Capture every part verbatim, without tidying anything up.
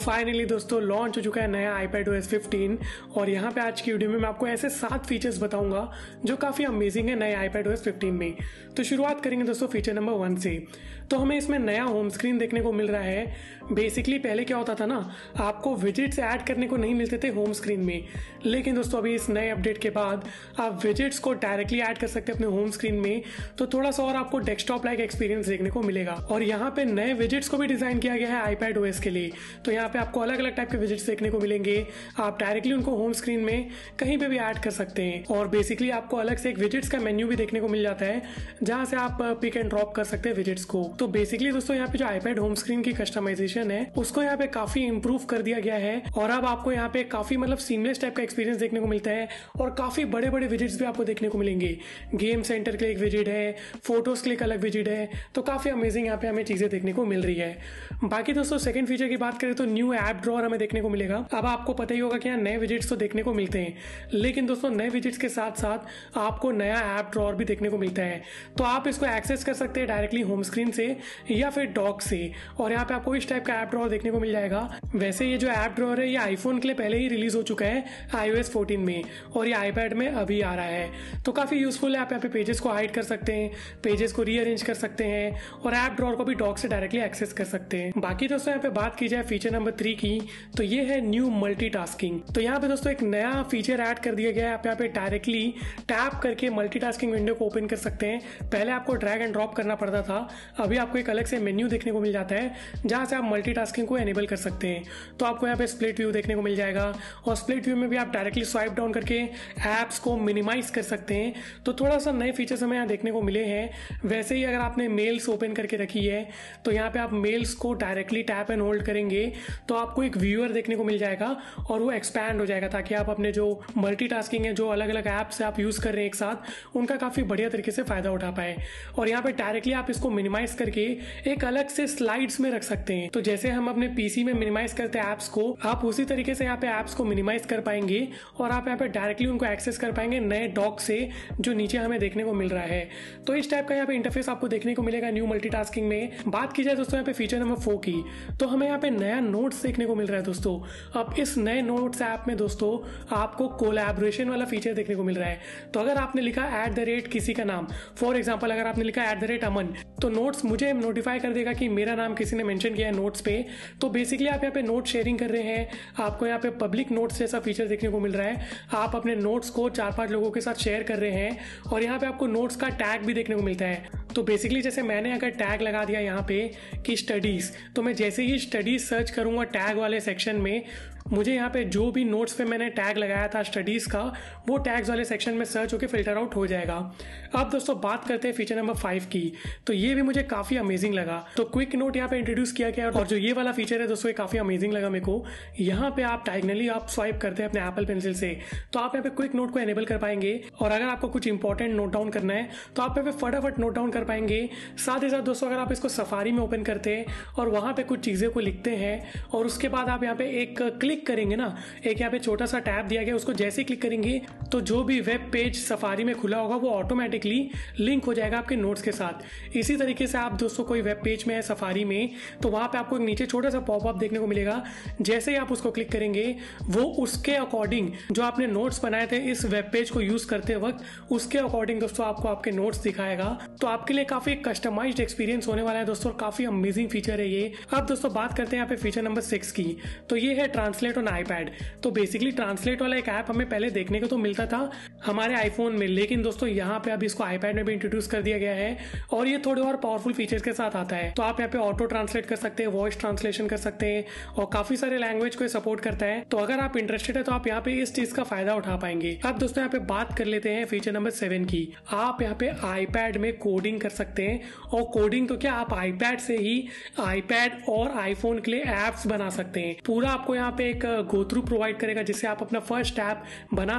Finally दोस्तों launch हो चुका है नया iPadOS फिफ्टीन और यहाँ पे आज की वीडियो में मैं आपको ऐसे सात फीचर्स बताऊंगा जो काफ़ी अमेजिंग है नए iPadOS फिफ्टीन में। तो शुरुआत करेंगे दोस्तों फीचर नंबर वन से। तो हमें इसमें नया होम स्क्रीन देखने को मिल रहा है। बेसिकली पहले क्या होता था ना, आपको विजेट्स ऐड करने को नहीं मिलते थे होम स्क्रीन में, लेकिन दोस्तों अभी इस नए अपडेट के बाद आप विजेट्स को डायरेक्टली ऐड कर सकते हैं अपने होम स्क्रीन में। तो थोड़ा सा और आपको डेस्कटॉप लाइक एक्सपीरियंस देखने को मिलेगा। और यहाँ पे नए विजेट्स को भी डिजाइन किया गया है iPadOS के लिए। तो यहाँ पे आपको अलग अलग टाइप के विजेट्स देखने को मिलेंगे। आप डायरेक्टली उनको होम स्क्रीन में कहीं पे भी ऐड कर सकते हैं और बेसिकली आपको अलग से एक विजेट्स का मेन्यू भी देखने को मिल जाता है जहां से आप पिक एंड ड्रॉप कर सकते हैं विजेट्स को। तो बेसिकली दोस्तों यहाँ पे जो iPad होम स्क्रीन की कस्टमाइजेशन है उसको यहाँ पे काफी इंप्रूव कर दिया गया है और अब आपको यहाँ पे काफी मतलब सीमलेस टाइप का एक्सपीरियंस देखने को मिलता है और काफी बड़े बड़े विजेट्स भी आपको देखने को मिलेंगे। गेम सेंटर के लिए एक विजेट है, फोटोज के लिए एक अलग विजेट है, तो काफी अमेजिंग यहाँ पे हमें चीजें देखने को मिल रही है। बाकी दोस्तों सेकंड फीचर की बात करें तो न्यू ऐप ड्रॉअर हमें देखने को मिलेगा। अब आपको पता ही होगा कि यहाँ नए विजेट्स तो देखने को मिलते हैं, लेकिन दोस्तों नए विजेट्स के साथ साथ आपको नया ऐप ड्रॉअर भी देखने को मिलता है। तो आप इसको एक्सेस कर सकते हैं डायरेक्टली होम स्क्रीन से या फिर डॉक से और यहाँ पे आपको इस टाइप का ऐप ड्रॉअर देखने को मिल जाएगा। वैसे ये जो ऐप ड्रॉअर है ये आईफोन के लिए पहले ही रिलीज हो चुका है iOS फोर्टीन में और ये iPad में अभी आ रहा है। तो काफी यूजफुल है। आप यहाँ पे पेजेस को हाइड कर सकते हैं, पेजेस को रीअरेंज कर सकते हैं और ऐप ड्रॉअर को भी डॉक से डायरेक्टली एक्सेस कर सकते हैं। बाकी दोस्तों यहाँ पे बात की जाए फीचर नंबर थ्री की तो ये है न्यू मल्टीटास्किंग। तो यहाँ पे दोस्तों एक नया फीचर ऐड कर दिया गया है। आप यहाँ पे डायरेक्टली टैप करके मल्टीटास्किंग विंडो को ओपन कर सकते हैं। पहले आपको ड्रैग एंड ड्रॉप करना पड़ता था, अभी आपको एक अलग से मेन्यू देखने को मिल जाता है जहां से आप मल्टीटास्किंग को एनेबल कर सकते हैं। तो आपको यहाँ पे स्प्लिट व्यू देखने को मिल जाएगा और स्प्लिट व्यू में भी आप डायरेक्टली स्वाइप डाउन करके एप्स को मिनिमाइज कर सकते हैं। तो थोड़ा सा नए फीचर्स हमें यहाँ देखने को मिले हैं। वैसे ही अगर आपने मेल्स ओपन करके रखी है तो यहाँ पे आप मेल्स को डायरेक्टली टैप एंड होल्ड करेंगे तो आपको एक व्यूअर देखने को मिल जाएगा और वो एक्सपैंड हो जाएगा ताकि आप अपने जो मल्टीटास्किंग है, जो अलग अलग ऐप्स आप यूज कर रहे हैं एक साथ, उनका काफी बढ़िया तरीके से फायदा उठा पाए। और यहाँ पे डायरेक्टली आप इसको मिनिमाइज करके एक अलग से स्लाइड्स में रख सकते हैं। तो जैसे हम अपने पीसी में मिनिमाइज करते हैं ऐप्स को, आप उसी तरीके से यहाँ पे ऐप्स को मिनिमाइज कर पाएंगे और आप यहाँ पे डायरेक्टली उनको एक्सेस कर पाएंगे नए डॉक से जो नीचे हमें देखने को मिल रहा है। तो इस टाइप का यहाँ पे इंटरफेस आपको देखने को मिलेगा न्यू मल्टीटास्किंग में। बात की जाए दोस्तों यहाँ पे फीचर नंबर फोर की तो हमें यहाँ पे नया नोट्स देखने को मिल रहा है दोस्तों। अब इस नए नोट्स ऐप में दोस्तों आपको कोलैबोरेशन वाला फीचर देखने को मिल रहा है। तो अगर आपने लिखा एट द रेट किसी का नाम, फॉर एग्जाम्पल अगर आपने लिखा एट द रेट अमन, तो नोट्स मुझे नोटिफाई कर देगा कि मेरा नाम किसी ने मेंशन किया है नोट्स पे। तो बेसिकली आप यहाँ पे नोट शेयरिंग कर रहे हैं, आपको यहाँ पे पब्लिक नोट्स जैसा फीचर देखने को मिल रहा है। आप अपने नोट्स को चार पांच लोगों के साथ शेयर कर रहे हैं और यहाँ पे आपको नोट्स का टैग भी देखने को मिलता है। तो बेसिकली जैसे मैंने अगर टैग लगा दिया यहाँ पे कि स्टडीज, तो मैं जैसे ही स्टडीज सर्च करूंगा टैग वाले सेक्शन में, मुझे यहाँ पे जो भी नोट्स पे मैंने टैग लगाया था स्टडीज का, वो टैग्स वाले सेक्शन में सर्च होकर फिल्टर आउट हो जाएगा। अब दोस्तों बात करते हैं फीचर नंबर फाइव की, तो ये भी मुझे काफी अमेजिंग लगा। तो क्विक नोट यहाँ पे इंट्रोड्यूस किया गया और जो ये वाला फीचर है दोस्तों ये काफी अमेजिंग लगा मेरे को। यहाँ पे आप डायगनली आप स्वाइप करते हैं अपने एप्पल पेंसिल से तो आप यहाँ पे क्विक नोट को एनेबल कर पाएंगे और अगर आपको कुछ इंपॉर्टेंट नोट डाउन करना है तो आप यहाँ पे फटाफट नोट डाउन कर पाएंगे। साथ ही साथ दोस्तों अगर आप इसको सफारी में ओपन करते हैं और वहां पे कुछ चीजें को लिखते हैं और उसके बाद आप यहाँ पे एक क्लिक करेंगे ना, एक यहाँ पे छोटा सा टैब दिया गया, उसको जैसे क्लिक करेंगे तो जो भी वेब पेज सफारी में खुला होगा वो ऑटोमेटिकली लिंक हो जाएगा आपके नोट्स के साथ। इसी तरीके से आप दोस्तों कोई वेब पेज में है सफारी में तो वहां पे आपको एक नीचे छोटा सा पॉपअप देखने को मिलेगा। जैसे ही आप उसको क्लिक करेंगे वो उसके अकॉर्डिंग जो आपने नोट्स बनाए थे इस वेब पेज को यूज करते वक्त, उसके अकॉर्डिंग दोस्तों आपको आपके नोट्स दिखाएगा। तो आपके लिए काफी कस्टमाइज्ड एक्सपीरियंस होने वाला है दोस्तों, काफी अमेजिंग फीचर है ये। अब दोस्तों बात करते हैं यहाँ पे फीचर नंबर सिक्स की, तो ये है ट्रांसलेट ऑन आईपैड। तो बेसिकली ट्रांसलेट वाला एक ऐप हमें पहले देखने को तो मिलता था हमारे आईफोन में, लेकिन दोस्तों यहाँ पे अभी इसको आईपैड में भी इंट्रोड्यूस कर दिया गया है और ये थोड़े और पावरफुल फीचर्स के साथ आता है। तो आप यहाँ पे ऑटो ट्रांसलेट कर सकते हैं, वॉइस ट्रांसलेशन कर सकते हैं और काफी सारे लैंग्वेज को सपोर्ट करता है। तो अगर आप इंटरेस्टेड है तो आप यहाँ पे इस चीज का फायदा उठा पाएंगे। अब दोस्तों यहाँ पे बात कर लेते हैं फीचर नंबर सेवन की। आप यहाँ पे आईपैड में कोडिंग कर सकते हैं और कोडिंग तो क्या, आप आईपैड से ही आईपैड और आईफोन के लिए एप्स बना सकते हैं। पूरा आपको यहाँ पे एक गो थ्रू प्रोवाइड करेगा जिससे आप अपना फर्स्ट ऐप बना सकते हो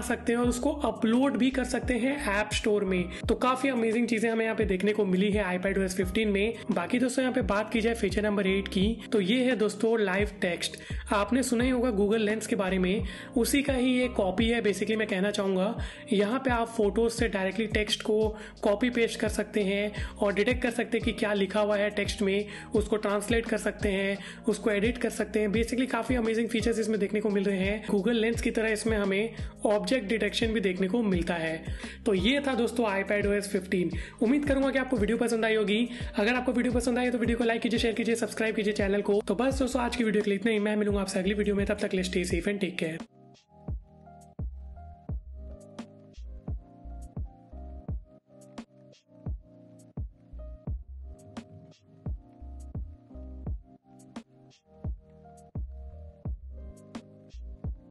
और उसको अपलोड भी कर सकते हैं ऐप स्टोर में। तो काफी अमेजिंग चीजें हमें यहाँ पे देखने को मिली है iPadOS फिफ्टीन में। बाकी दोस्तों यहाँ पे बात की जाए फीचर नंबर एट की, तो ये है दोस्तों लाइव टेक्स्ट। आपने सुना ही होगा गूगल लेंस के बारे में, उसी का ही ये कॉपी है बेसिकली। मैं कहना चाहूंगा यहाँ पे आप फोटोज से डायरेक्टली टेक्स्ट को कॉपी पेस्ट कर सकते हैं और डिटेक्ट कर सकते हैं कि क्या लिखा हुआ है टेक्स्ट में, उसको ट्रांसलेट कर सकते हैं, उसको एडिट कर सकते हैं। बेसिकली काफी अमेजिंग फीचर्स इसमें देखने को मिल रहे हैं। गूगल लेंस की तरह इसमें हमें ऑब्जेक्ट डिटेक्शन भी देखने को मिलता है। तो ये था दोस्तों iPadOS फिफ्टीन। उम्मीद करूंगा कि आपको वीडियो पसंद आई होगी। अगर आपको वीडियो पसंद आई तो वीडियो को लाइक कीजिए, शेयर कीजिए, सब्सक्राइब कीजिए चैनल को। तो बस दोस्तों आज की वीडियो के लिए इतना ही। मैं मिलूंगा आपसे अगली वीडियो में, तब तक stay safe and take care.